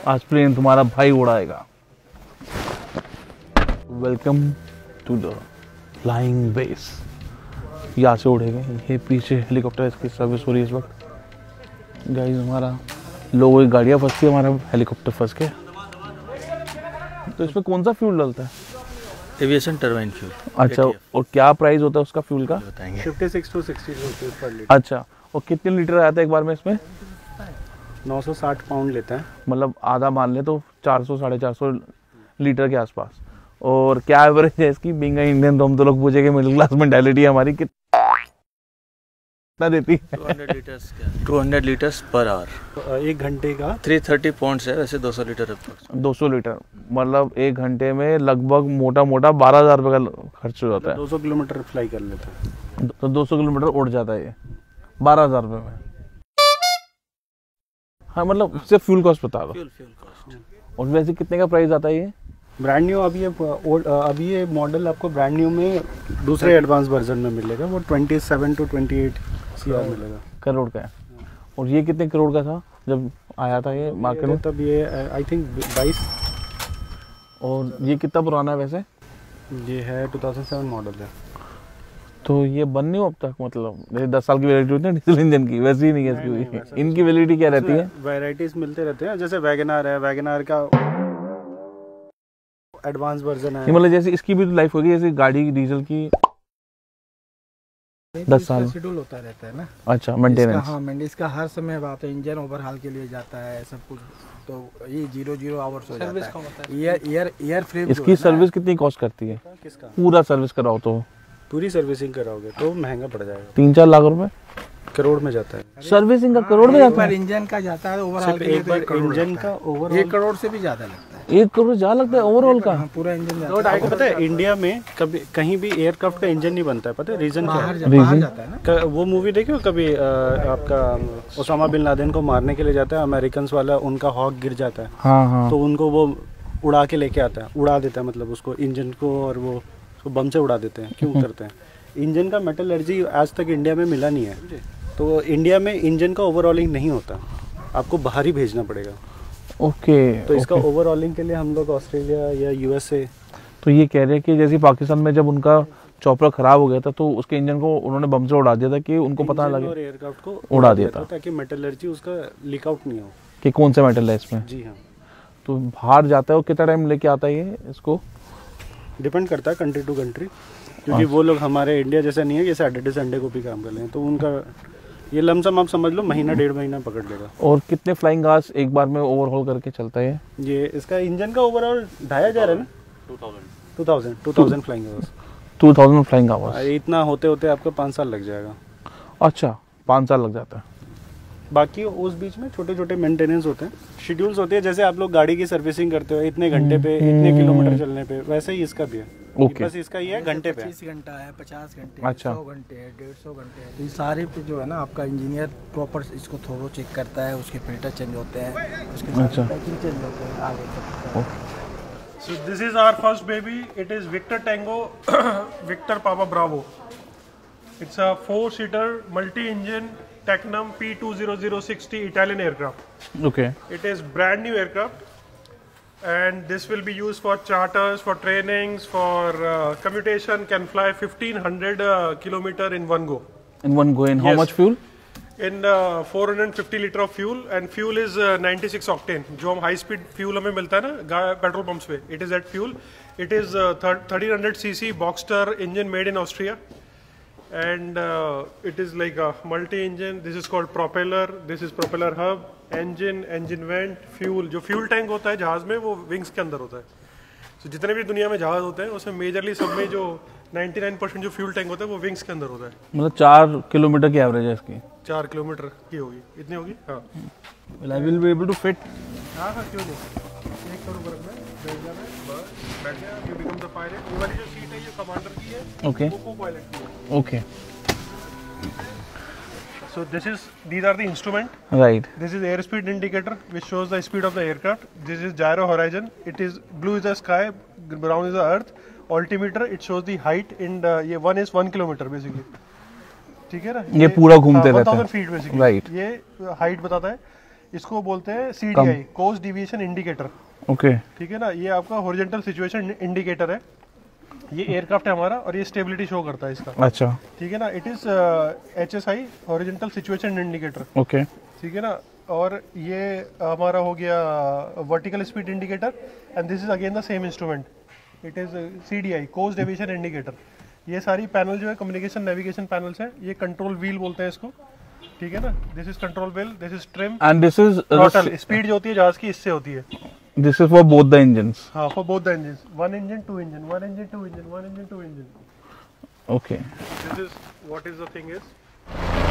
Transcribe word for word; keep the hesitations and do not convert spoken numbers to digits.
आज प्लेन तुम्हारा भाई उड़ाएगा। Welcome to the flying base. यहाँ से उड़ेगा, ये पीछे हेलीकॉप्टर इसकी सर्विस हो रही है इस वक्त। गाइस हमारा लोगों की गाड़ियाँ फंसती है, हमारा हेलीकॉप्टर फंस के। तो इसमें कौन सा फ्यूल डलता है? Aviation turbine fuel. अच्छा, और क्या प्राइस होता है उसका फ्यूल का? बताएंगे। छप्पन टू साठ रुपीस पर लीटर। अच्छा, और कितने लीटर आता है एक बार में इसमें? नौ सौ साठ पाउंड लेता है, मतलब आधा मान ले तो चार सौ साढ़े चार सौ लीटर के आसपास। और क्या एवरेज है इसकी? बीइंग इंडियन तो हम तो लोग पूछेंगे, मिडिल क्लास मेंटालिटी है हमारी, कितना देती है? दो सौ लीटर्स क्या? दो सौ लीटर्स पर आवर। एक घंटे का तीन सौ तीस पॉइंट्स है, वैसे दो सौ लीटर दो सौ लीटर मतलब एक घंटे में लगभग मोटा मोटा बारह हजार रुपये का खर्च हो जाता है। दो सौ किलोमीटर फ्लाई कर लेता है तो दो सौ किलोमीटर उड़ जाता है ये बारह हजार रुपये में। हाँ, मतलब सिर्फ फ्यूल कॉस्ट बता दो। Fuel fuel cost. और वैसे कितने का प्राइस आता है ये? ब्रांड न्यू अभी ये ओल्ड अभी ये मॉडल आपको ब्रांड न्यू में दूसरे एडवांस वर्जन में मिलेगा, वो सत्ताईस टू अट्ठाईस सीआर मिलेगा। करोड़ का है। और ये कितने करोड़ का था जब आया था ये मार्केट में? तब ये आई थिंक बाईस। और ये कितना पुराना है वैसे? ये है दो हज़ार सात मॉडल है। तो ये बन नहीं हो अब तक? मतलब जैसे दस साल की वैलिडिटी होती है डीजल इंजन की, वैसे ही नहीं है इसकी। इनकी वैलिडिटी क्या रहती है? वैराइटीज मिलते रहते हैं, जैसे वैगनआर है, वैगनआर का एडवांस वर्जन है। मतलब जैसे इसकी भी तो लाइफ होगी जैसे गाड़ी की डीजल की दस साल शेड्यूल होता रहता है ना। अच्छा, मेंटेनेंस। हाँ, मेंटेनेंस का हर समय बात है, इंजन ओवरहाल के लिए जाता है सब कुछ, तो ये जीरो जीरो आवर्स हो जाता है। एयर एयर एयर फ्रेम इसकी सर्विस कितनी कॉस्ट करती है? किसका? पूरा सर्विस कराओ तो पूरी सर्विसिंग कराओगे तो महंगा पड़ जाएगा, तीन चार लाख रुपए करोड़ में जाता है। सर्विसिंग का करोड़ में जाता है? इंजन का जाता है ओवरऑल के एक बार इंजन का ओवरऑल एक करोड़ से भी ज्यादा लगता है। एक करोड़ ज्यादा लगता है ओवरऑल का? हाँ, पूरा इंजन जाता है। पता है इंडिया में कभी कहीं भी एयरक्राफ्ट का इंजन नहीं बनता है, पता है रीजन क्या बाहर है? जा, बाहर जाता है ना। क- वो मूवी देखियो कभी अ, आपका ओसामा बिन लादेन को मारने के लिए जाता है अमेरिकन वाला, उनका हॉक गिर जाता है, हाँ हाँ। तो उनको वो उड़ा के लेके आता है, उड़ा देता है, मतलब उसको इंजन को, और वो उसको बम से उड़ा देते हैं। क्यों करते हैं? इंजन का मेटलर्जी आज तक इंडिया में मिला नहीं है, तो इंडिया में इंजन का ओवरऑलिंग नहीं होता, आपको बाहर ही भेजना पड़ेगा। ओके। तो इसका ओके। ओवरऑलिंग के लिए हम लोग ऑस्ट्रेलिया या यूएसए। तो ये कह रहे हैं कि जैसे पाकिस्तान में जब उनका चॉपर खराब हो गया था तो उसके इंजन को उन्होंने बम से उड़ा दिया था कि उनको पता इंजन लगे, और एयरक्राफ्ट को उड़ा दिया था ताकि मेटलर्जी उसका लीक आउट नहीं हो कि कौन सा मेटल है इसमें। जी हाँ, तो बाहर जाता है और कितना टाइम लेके आता है ये इसको? डिपेंड करता है कंट्री टू कंट्री, क्योंकि वो लोग हमारे इंडिया जैसा नहीं है कि सैटरडे संडे को भी काम कर लें, तो उनका ये लमसम आप समझ लो महीना डेढ़ महीना पकड़ लेगा। और कितने फ्लाइंग आवर्स एक बार में ओवरहॉल करके चलता है? ये इसका इंजन का ओवरऑल ढाई हजार है ना, two thousand two thousand flying hours. Two thousand flying hours. इतना होते होते आपको पाँच साल लग जाएगा। अच्छा, पाँच साल लग जाता है। बाकी उस बीच में छोटे छोटे मेंटेनेंस होते हैं, शेड्यूल्स होते हैं, जैसे आप लोग गाड़ी की सर्विसिंग करते हो इतने घंटे पे, इतने किलोमीटर चलने पे, वैसे ही इसका भी है। ओके। बस इसका ये है घंटे पे। पच्चीस घंटा है, पचास घंटे, अच्छा। सौ घंटे है, डेढ़ सौ घंटे है। तो ये सारे पे जो है ना आपका इंजीनियर प्रॉपर इसको थोड़ा चेक करता है, उसके फिल्टर चेंज होते हैं, उसके अच्छा। पैकिंग चेंज होते हैं आगे तक। So this is our first baby. It is Victor Tango, Victor Papa Bravo. It's a four-seater multi-engine Tecnam P two zero zero six zero Italian aircraft. Okay. It is brand new aircraft, and this will be used for charters, for trainings, for uh, commutation. Can fly fifteen hundred uh, kilometer in one go. In one go. In how Yes. much fuel? In uh, four hundred fifty liter of fuel, and fuel is uh, ninety-six octane. जो हम high speed fuel हमें मिलता है ना petrol pumps पे, it is that fuel. It is thirteen hundred c c Boxster engine made in Austria, and uh, it is like a multi engine. This is called propeller. This is propeller hub, engine, engine vent, fuel. जो fuel tank होता है जहाज में वो wings के अंदर होता है. तो so, जितने भी दुनिया में जहाज होते हैं उसमें मेजरली सब में जो निन्यानवे परसेंट जो फ्यूल टैंक होता है वो विंग्स के अंदर होता है. मतलब चार किलोमीटर की एवरेज है इसकी? चार किलोमीटर की होगी, इतनी होगी. हाँ, Well, I will be able to fit. हाँ हाँ क्यों नहीं. एक करो बरफ में बैठ जाना है, बस बैठ गया. You become the pilot. ये वाली जो सीट है ये कमांडर की है, Okay. वो को पायलट की है. Okay. So this is, these are the instrument. Right. This is airspeed indicator which shows the speed of the aircraft. This is gyro horizon. It is blue is the sky, brown is the earth. Altimeter, it shows the height in the, ये one is one kilometer basically. ठीक है ना? ये पूरा घूमते रहता है. one thousand feet basically. Right. ये height बताता है. इसको बोलते हैं सी डी आई, कोस्ट डिविएशन इंडिकेटर। ओके ठीक है ना, ये आपका हॉरिजॉन्टल सिचुएशन इंडिकेटर है। ये एयरक्राफ्ट है हमारा और ये स्टेबिलिटी शो करता है इसका। अच्छा ठीक है ना, it is H S I, horizontal situation indicator. Okay ठीक है ना, और ये हमारा हो गया vertical speed indicator and this is again the same instrument, it is C D I, कोस्ट डेविएशन इंडिकेटर। ये सारी पैनल जो है कम्युनिकेशन नेविगेशन पैनल्स हैं। ये कंट्रोल व्हील बोलते हैं इसको। ठीक है ना, this is control wheel, this is trim and this is throttle. Speed जो होती है जहाज की इससे होती है। This is for both the engines. हाँ, for both the engine, one engine two engine, one engine two engine, one engine two engine. Okay this is what is the thing is